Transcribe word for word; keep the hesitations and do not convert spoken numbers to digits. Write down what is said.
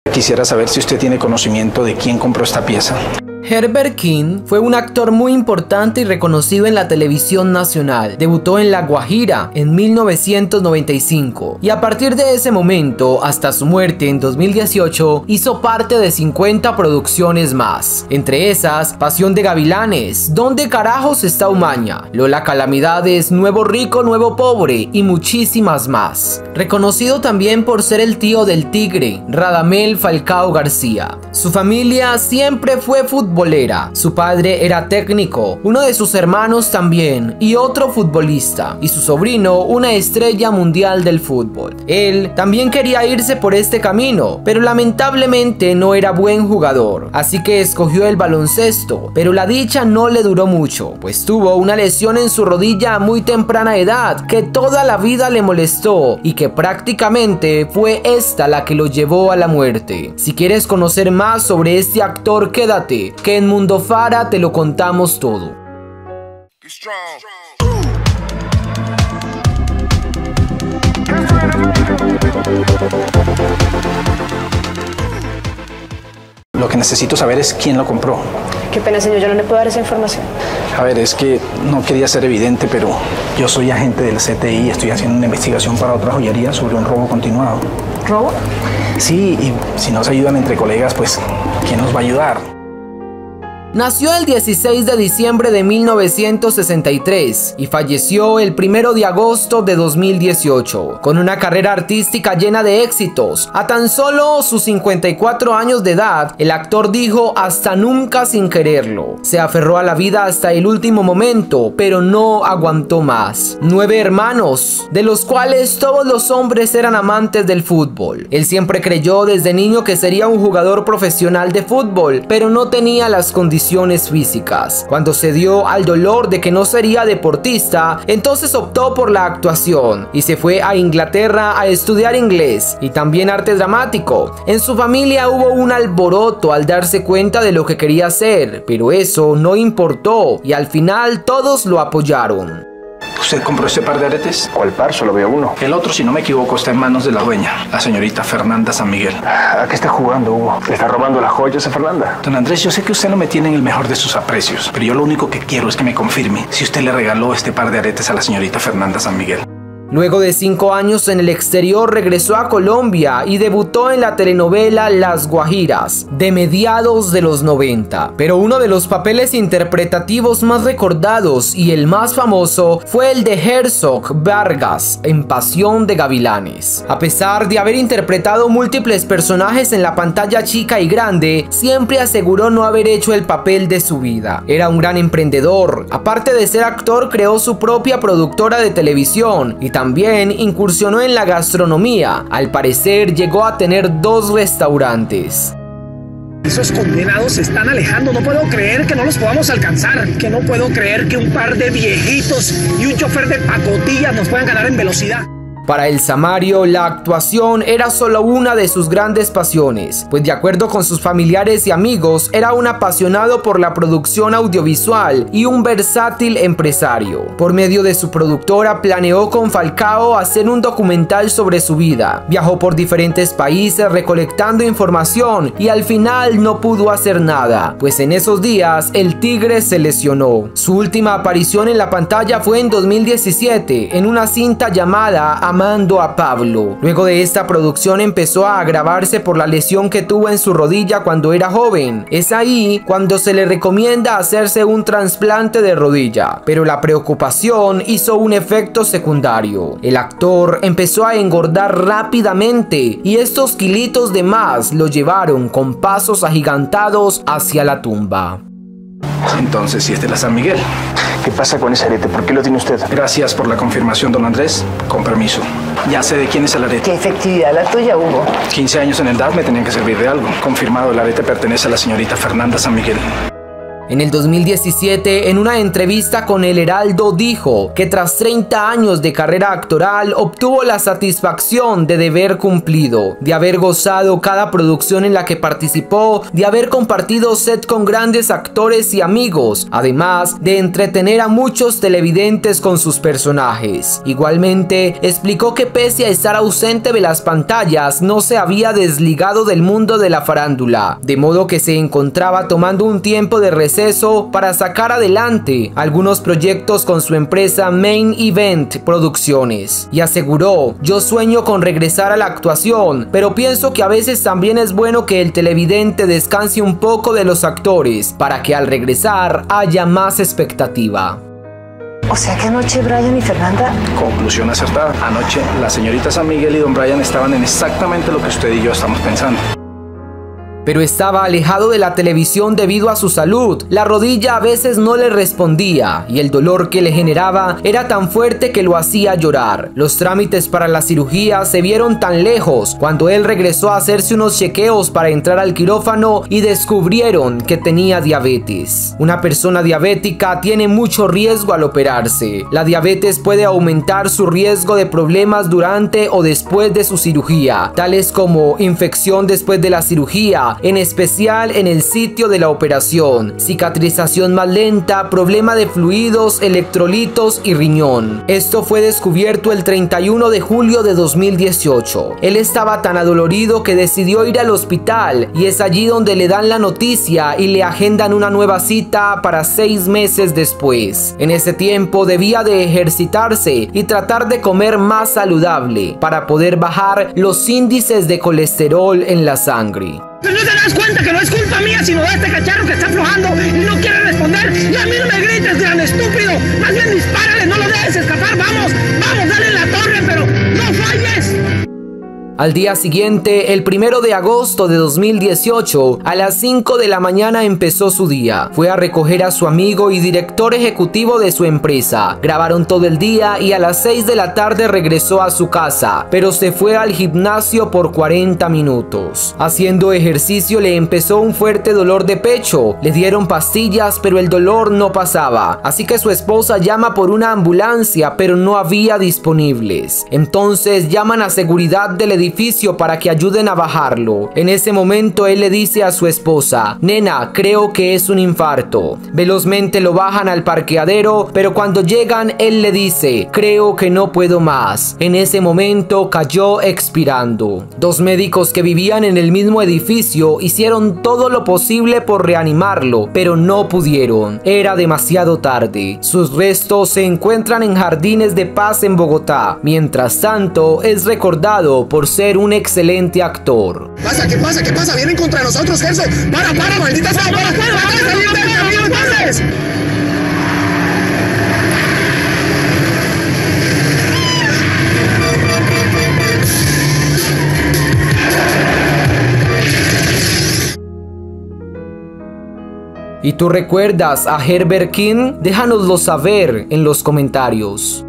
Quisiera saber si usted tiene conocimiento de quién compró esta pieza. Herbert King fue un actor muy importante y reconocido en la televisión nacional. Debutó en La Guajira en mil novecientos noventa y cinco y a partir de ese momento hasta su muerte en dos mil dieciocho hizo parte de cincuenta producciones más. Entre esas, Pasión de Gavilanes, ¿Dónde carajos está Umaña?, Lola Calamidades, Nuevo Rico, Nuevo Pobre y muchísimas más. Reconocido también por ser el tío del Tigre, Radamel Falcao García. Su familia siempre fue futbolista. Su padre era técnico, uno de sus hermanos también, y otro futbolista, y su sobrino una estrella mundial del fútbol. Él también quería irse por este camino, pero lamentablemente no era buen jugador, así que escogió el baloncesto, pero la dicha no le duró mucho, pues tuvo una lesión en su rodilla a muy temprana edad que toda la vida le molestó y que prácticamente fue esta la que lo llevó a la muerte. Si quieres conocer más sobre este actor, quédate, que en Mundo Fara te lo contamos todo. Lo que necesito saber es quién lo compró. Qué pena, señor, yo no le puedo dar esa información. A ver, es que no quería ser evidente, pero yo soy agente del C T I y estoy haciendo una investigación para otra joyería sobre un robo continuado. ¿Robo? Sí, y si nos ayudan entre colegas, pues, ¿quién nos va a ayudar? Nació el dieciséis de diciembre de mil novecientos sesenta y tres y falleció el primero de agosto de dos mil dieciocho, con una carrera artística llena de éxitos. A tan solo sus cincuenta y cuatro años de edad, el actor dijo hasta nunca sin quererlo. Se aferró a la vida hasta el último momento, pero no aguantó más. Nueve hermanos, de los cuales todos los hombres eran amantes del fútbol. Él siempre creyó desde niño que sería un jugador profesional de fútbol, pero no tenía las condiciones físicas. Cuando se dio al dolor de que no sería deportista, entonces optó por la actuación y se fue a Inglaterra a estudiar inglés y también arte dramático. En su familia hubo un alboroto al darse cuenta de lo que quería hacer, pero eso no importó y al final todos lo apoyaron. ¿Usted compró este par de aretes? ¿Cuál par? Solo veo uno. El otro, si no me equivoco, está en manos de la dueña, la señorita Fernanda San Miguel. ¿A qué está jugando, Hugo? ¿Le está robando las joyas a Fernanda? Don Andrés, yo sé que usted no me tiene en el mejor de sus aprecios, pero yo lo único que quiero es que me confirme si usted le regaló este par de aretes a la señorita Fernanda San Miguel. Luego de cinco años en el exterior regresó a Colombia y debutó en la telenovela Las Guajiras de mediados de los noventa. Pero uno de los papeles interpretativos más recordados y el más famoso fue el de Herzog Vargas en Pasión de Gavilanes. A pesar de haber interpretado múltiples personajes en la pantalla chica y grande, siempre aseguró no haber hecho el papel de su vida. Era un gran emprendedor. Aparte de ser actor, creó su propia productora de televisión y también incursionó en la gastronomía. Al parecer llegó a tener dos restaurantes. Esos condenados se están alejando, no puedo creer que no los podamos alcanzar, que no puedo creer que un par de viejitos y un chofer de pacotillas nos puedan ganar en velocidad. Para el Samario, la actuación era solo una de sus grandes pasiones, pues de acuerdo con sus familiares y amigos, era un apasionado por la producción audiovisual y un versátil empresario. Por medio de su productora, planeó con Falcao hacer un documental sobre su vida. Viajó por diferentes países recolectando información y al final no pudo hacer nada, pues en esos días el Tigre se lesionó. Su última aparición en la pantalla fue en dos mil diecisiete, en una cinta llamada Amando a Pablo. Luego de esta producción empezó a agravarse por la lesión que tuvo en su rodilla cuando era joven. Es ahí cuando se le recomienda hacerse un trasplante de rodilla, pero la preocupación hizo un efecto secundario. El actor empezó a engordar rápidamente y estos kilitos de más lo llevaron con pasos agigantados hacia la tumba. Entonces, si es de la San Miguel. ¿Qué pasa con ese arete? ¿Por qué lo tiene usted? Gracias por la confirmación, don Andrés. Con permiso. Ya sé de quién es el arete. ¿Qué efectividad la tuya, Hugo? quince años en el D A F me tenían que servir de algo. Confirmado, el arete pertenece a la señorita Fernanda San Miguel. En el dos mil diecisiete, en una entrevista con El Heraldo, dijo que tras treinta años de carrera actoral obtuvo la satisfacción de deber cumplido, de haber gozado cada producción en la que participó, de haber compartido set con grandes actores y amigos, además de entretener a muchos televidentes con sus personajes. Igualmente, explicó que pese a estar ausente de las pantallas, no se había desligado del mundo de la farándula, de modo que se encontraba tomando un tiempo de receso para sacar adelante algunos proyectos con su empresa Main Event Producciones, y aseguró: yo sueño con regresar a la actuación, pero pienso que a veces también es bueno que el televidente descanse un poco de los actores para que al regresar haya más expectativa. O sea que anoche Brian y Fernanda... Conclusión acertada. Anoche la señorita San Miguel y don Brian estaban en exactamente lo que usted y yo estamos pensando. Pero estaba alejado de la televisión debido a su salud. La rodilla a veces no le respondía y el dolor que le generaba era tan fuerte que lo hacía llorar. Los trámites para la cirugía se vieron tan lejos cuando él regresó a hacerse unos chequeos para entrar al quirófano y descubrieron que tenía diabetes. Una persona diabética tiene mucho riesgo al operarse. La diabetes puede aumentar su riesgo de problemas durante o después de su cirugía, tales como infección después de la cirugía, en especial en el sitio de la operación, cicatrización más lenta, problema de fluidos, electrolitos y riñón. Esto fue descubierto el treinta y uno de julio de dos mil dieciocho. Él estaba tan adolorido que decidió ir al hospital y es allí donde le dan la noticia y le agendan una nueva cita para seis meses después. En ese tiempo debía de ejercitarse y tratar de comer más saludable para poder bajar los índices de colesterol en la sangre. ¿No te das cuenta que no es culpa mía, sino de este cacharro que está aflojando y no quiere responder? Y a mí no me grites, gran estúpido. Más bien dispárale, no lo dejes escapar. Vamos, vamos, dale en la torre, pero no falles. Al día siguiente, el primero de agosto de dos mil dieciocho, a las cinco de la mañana empezó su día. Fue a recoger a su amigo y director ejecutivo de su empresa. Grabaron todo el día y a las seis de la tarde regresó a su casa, pero se fue al gimnasio por cuarenta minutos. Haciendo ejercicio le empezó un fuerte dolor de pecho. Le dieron pastillas, pero el dolor no pasaba. Así que su esposa llama por una ambulancia, pero no había disponibles. Entonces llaman a seguridad del edificio para que ayuden a bajarlo. En ese momento él le dice a su esposa: nena, creo que es un infarto. Velozmente lo bajan al parqueadero, pero cuando llegan él le dice: creo que no puedo más. En ese momento cayó expirando. Dos médicos que vivían en el mismo edificio hicieron todo lo posible por reanimarlo, pero no pudieron. Era demasiado tarde. Sus restos se encuentran en Jardines de Paz en Bogotá. Mientras tanto, es recordado por ser un excelente actor. ¿Qué pasa? ¿Qué pasa? ¿Qué pasa? Vienen contra nosotros, Gerson. Para, para, maldita sea, para, para, para, salir del camino, entonces. ¿Y tú recuerdas a Herbert King? Déjanoslo saber en los comentarios.